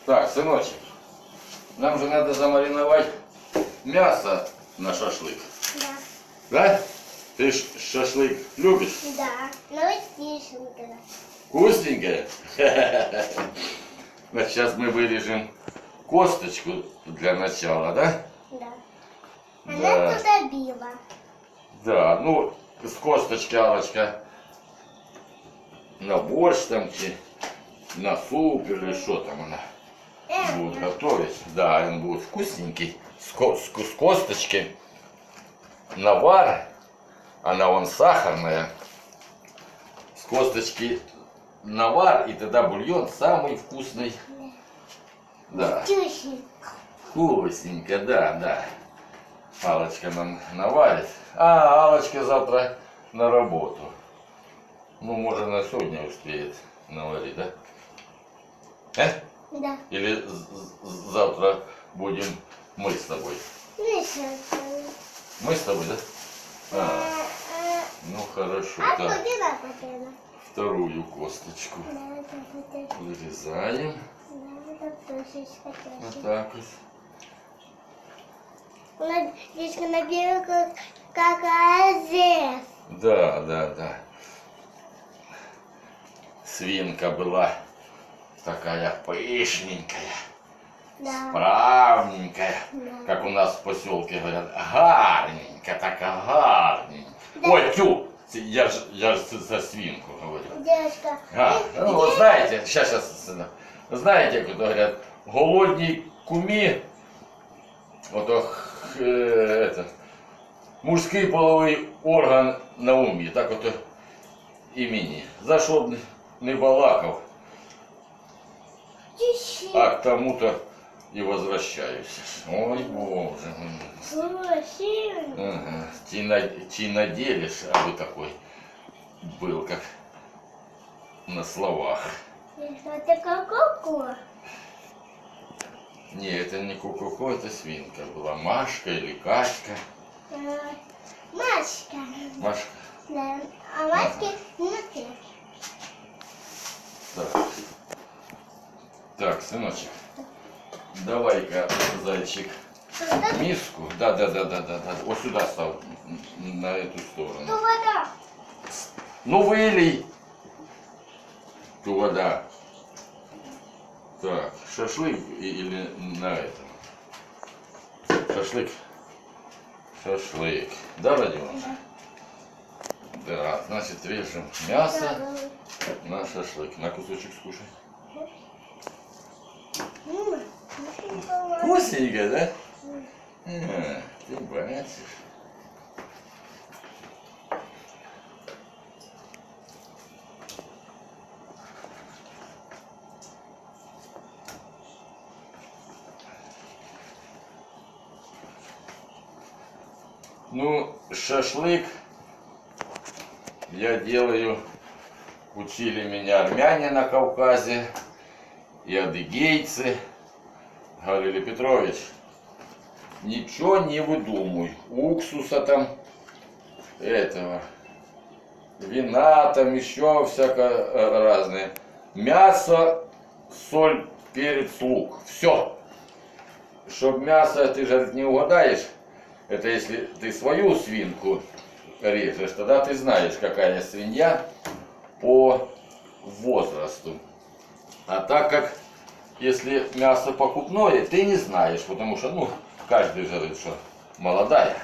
Так, сыночек, нам же надо замариновать мясо на шашлык. Да. Да? Ты ж шашлык любишь? Да. Ну, вкусненькое. Вкусненькое? Значит, сейчас мы вырежем косточку для начала, да? Да. Да. Она туда била. Да, ну, с косточки Аллочка на борщ там, на суп или что там она будет готовить. Да, он будет вкусненький. С косточки навар, она вон сахарная. С косточки навар, и тогда бульон самый вкусный. Да. Вкусненько, да, да. Аллочка нам наварит. А Аллочка завтра на работу. Ну, может, на сегодня успеет наварить, да? Да. Или завтра будем мы с тобой? Мы с тобой, да? Ну, хорошо. Так, вторую косточку вырезаем. Вот так вот. Здесь на белую как озер. Да, да, да. Свинка была такая пышненькая, Да. справненькая, Да. как у нас в поселке говорят, гарненько, такая гарненько. Да. Ой, тю, я ж за свинку говорю. Девушка. Ну, вот знаете, сейчас, знаете, как говорят, голодні кумі, ото это, мужський половий орган на умі, так ото і мені. За що б не балакав, а к тому-то и возвращаюсь. Ой, Боже. Ага. Ти наделишь, а вы такой был, как на словах. Это ко-ко-ко. Не, это не ку-ку-ку, это свинка была. Машка или Катька. Машка. Машка. Да. А Машки внутри. Так. Так, сыночек. Давай-ка, зайчик, миску. Да. Вот сюда став, на эту сторону. Ту вода. Ну вылей ту вода. Так, шашлык или на этом? Шашлык. Шашлык. Да, Родион? Да, значит, режем мясо на шашлык. На кусочек скушай. Вкусненько, да? Ты бачишь. Ну, шашлык я делаю, учили меня армяне на Кавказе и адыгейцы. Говорили: Петрович, ничего не выдумывай, уксуса там, этого, вина там, еще всякое разное. Мясо, соль, перец, лук. Все. Чтоб мясо, ты же не угадаешь, это если ты свою свинку режешь, тогда ты знаешь, какая свинья по возрасту. А так как если мясо покупное, ты не знаешь, потому что, ну, каждый же говорит, что молодая.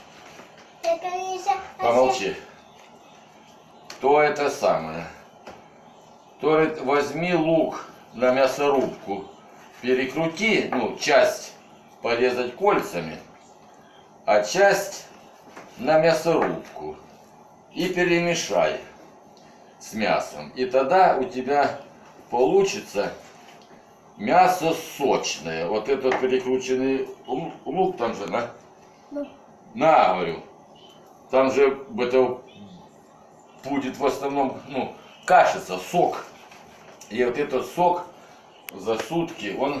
Помолчи. То это самое. То говорит, возьми лук на мясорубку, перекрути, ну, часть порезать кольцами, а часть на мясорубку и перемешай с мясом. И тогда у тебя получится мясо сочное. Вот этот перекрученный лук там же, на, говорю, там же это будет в основном, ну, кашица, сок. И вот этот сок за сутки, он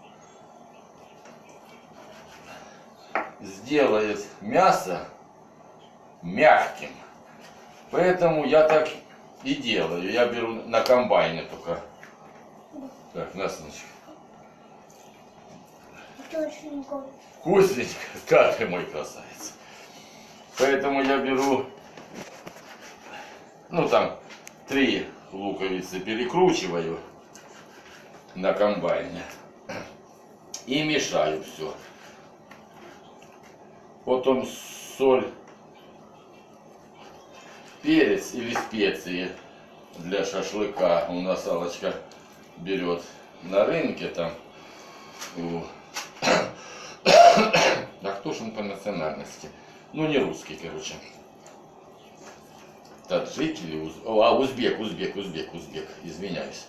сделает мясо мягким. Поэтому я так и делаю. Я беру на комбайне только. Так, Настенечка. Вкусненько. Вкусненько, да ты мой красавец. Поэтому я беру, ну там, 3 луковицы перекручиваю на комбайне и мешаю все. Потом соль, перец или специи для шашлыка. У нас Аллочка берет на рынке там. А кто ж он по национальности? Ну не русский, короче. Таджик или узбек, извиняюсь.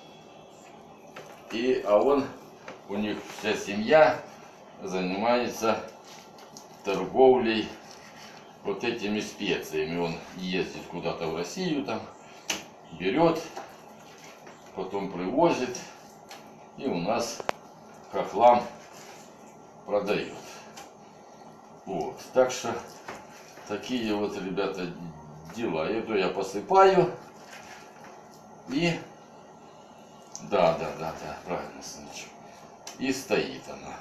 У них вся семья занимается торговлей вот этими специями. Он ездит куда-то в Россию, там берет, потом привозит и у нас хохлам продает. Вот, так что такие вот, ребята, дела. Эту я посыпаю и да, правильно, сыночек. И стоит она.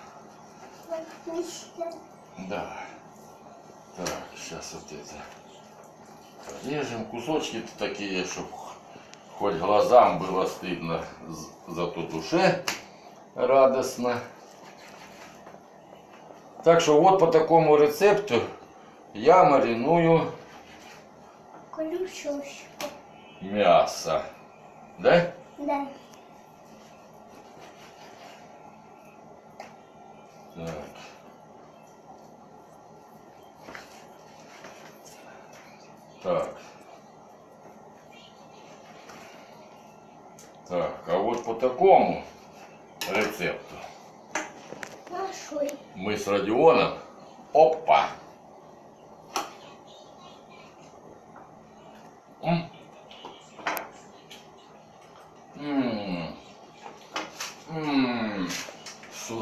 Да. Так, сейчас вот это порежем. Кусочки такие, чтобы хоть глазам было стыдно, зато душе радостно. Так что вот по такому рецепту я мариную мясо. Да? Да. Так. Так. Так, а вот по такому рецепту Нашой. мы с Родионом, опа,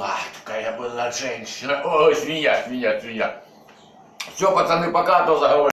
сладкая была женщина. Ой, свинья. Все, пацаны, пока, а то заговорю.